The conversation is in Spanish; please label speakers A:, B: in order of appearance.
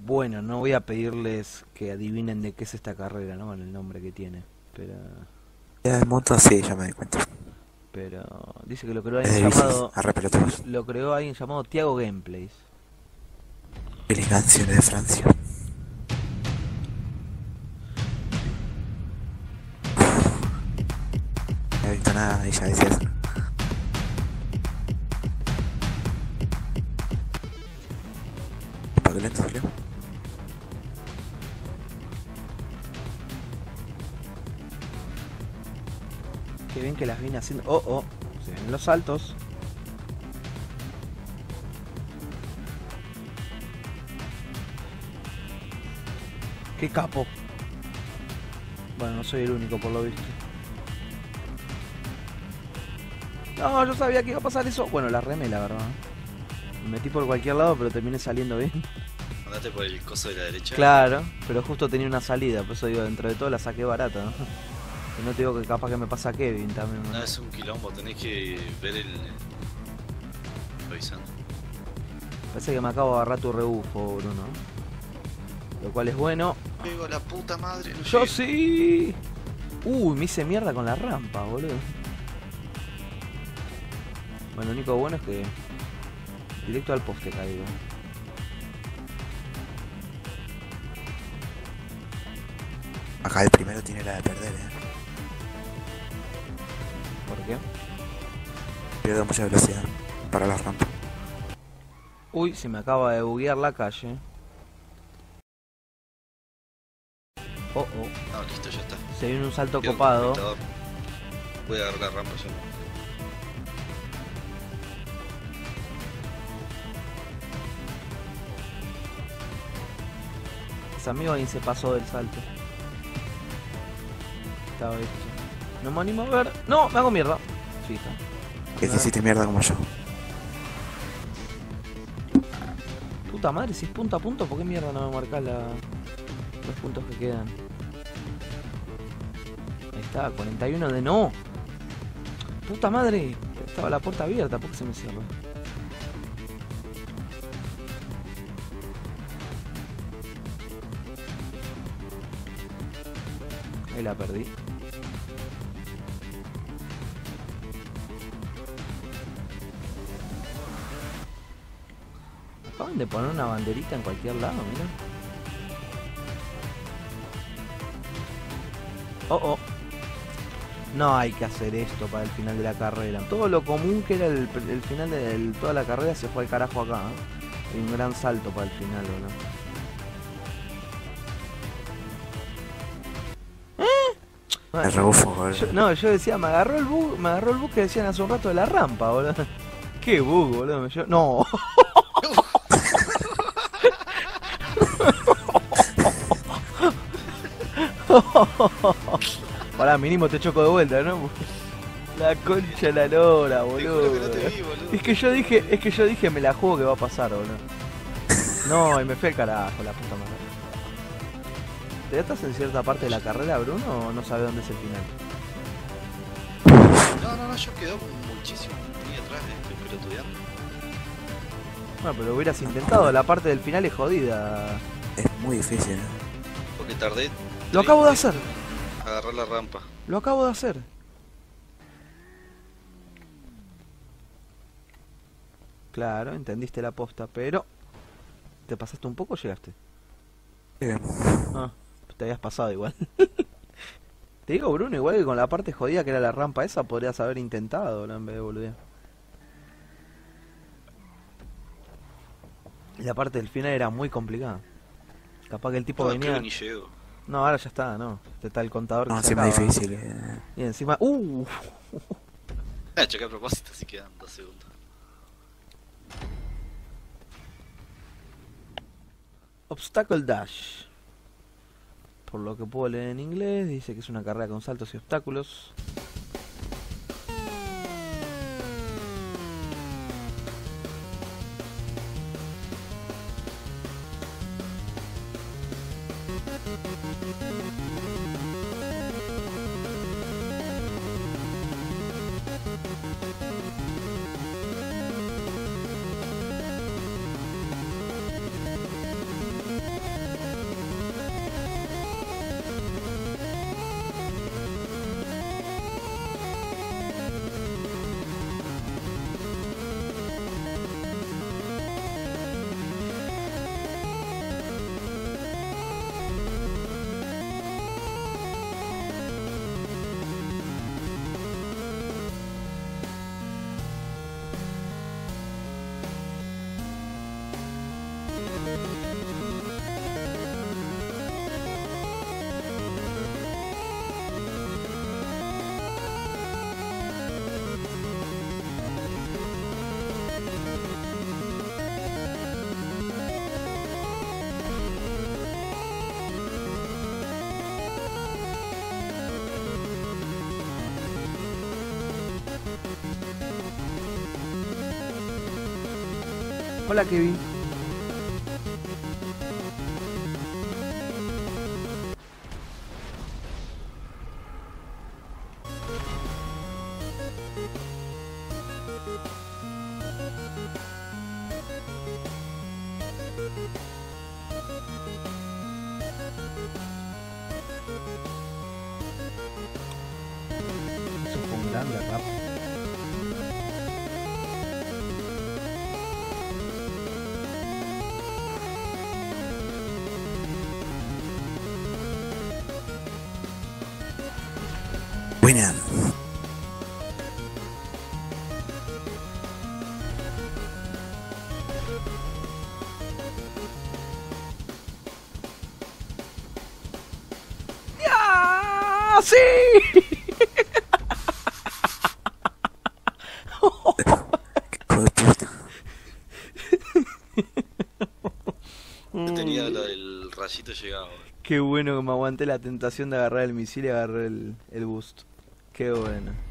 A: Bueno, no voy a pedirles que adivinen de qué es esta carrera, ¿no? Con el nombre que tiene. Pero...
B: Ya de moto sí, ya me di cuenta.
A: Pero... Dice que lo creó
B: Es
A: alguien
B: de bicis,
A: llamado...
B: arre pelotudos.
A: Lo creó alguien llamado Tiago Gameplays.
B: Elegancia de Francia. No he visto nada y ya decía eso. ¿Para qué lento salió?
A: Qué bien que las viene haciendo... Oh, oh. Se ven los saltos. ¡Qué capo! Bueno, no soy el único por lo visto. No, yo sabía que iba a pasar eso. Bueno, la remé, la verdad. Me metí por cualquier lado, pero terminé saliendo bien.
C: Andate por el coso de la derecha.
A: Claro, pero justo tenía una salida. Por eso digo, dentro de todo la saqué barata, ¿no? Y no te digo que capaz que me pasa Kevin también, ¿no?
C: No, es un quilombo, tenés que ver el... revisando.
A: Parece que me acabo de agarrar tu rebufo, Bruno. Lo cual es bueno.
C: Pego la puta madre, no
A: ¡Yo
C: llego.
A: sí! Uy, me hice mierda con la rampa, boludo. Bueno, lo único bueno es que... directo al poste caigo.
B: Acá el primero tiene la de perder,
A: ¿Por qué?
B: Pierde mucha velocidad para la rampa.
A: Uy, se me acaba de buguear la calle. Oh, oh.
C: No, listo, ya está.
A: Se viene un salto
C: Quedo
A: copado.
C: computador. Voy a agarrar la rampa yo.
A: Ese amigo ahí se pasó del salto. Estaba esto. No me animo a ver. ¡No! Me hago mierda. Fija.
B: Que te hiciste mierda como yo.
A: Puta madre, si es punto a punto, ¿por qué mierda no me marca los puntos que quedan? Ahí está, 41 de no. Puta madre, estaba la puerta abierta, ¿por qué se me cierra? Ahí la perdí. Acaban de poner una banderita en cualquier lado, mira. Oh, oh. No hay que hacer esto para el final de la carrera. Todo lo común que era el final de toda la carrera se fue al carajo acá, ¿eh? Hay un gran salto para el final, ¿o no?
B: El rebufo, boludo.
A: No, yo decía, me agarró el bug que decían hace un rato de la rampa, boludo. Qué bug, boludo. No. Pará, mínimo te choco de vuelta, ¿no? La concha de la lora,
C: Te juro que no
A: boludo.
C: te vi, boludo.
A: Es que yo dije, me la juego que va a pasar, boludo. No, y me fui al carajo, la puta madre. ¿Ya estás en cierta parte de la carrera, Bruno, o no sabes dónde es el final?
C: No, yo quedo muchísimo muy atrás, estoy pelotudeando.
A: Bueno, pero hubieras intentado, la parte del final es jodida.
B: Es muy difícil,
C: Porque tardé.
A: Lo acabo de hacer,
C: Agarrar la rampa.
A: lo acabo de hacer. Claro, entendiste la posta, pero... ¿Te pasaste un poco o llegaste? Ah, te habías pasado igual. Te digo, Bruno, igual que con la parte jodida que era la rampa esa, podrías haber intentado, ¿no? En vez de boludear. La parte del final era muy complicada. Capaz que el tipo
C: No,
A: venía...
C: creo que ni llego.
A: No, ahora ya está, ¿no? Este está el contador que
B: No,
A: se
B: encima es
A: acaba.
B: difícil.
A: Y encima...
C: Chequé a propósito, así quedan 2 segundos.
A: Obstacle Dash. Por lo que puedo leer en inglés, dice que es una carrera con saltos y obstáculos. Hola, Kevin. Eso fue un grande rap.
B: Buena.
A: ¡Ah, sí!
B: Hijo de puta.
C: Yo tenía el rayito llegado.
A: Qué bueno que me aguanté la tentación de agarrar el misil y agarrar el boost. Qué bueno.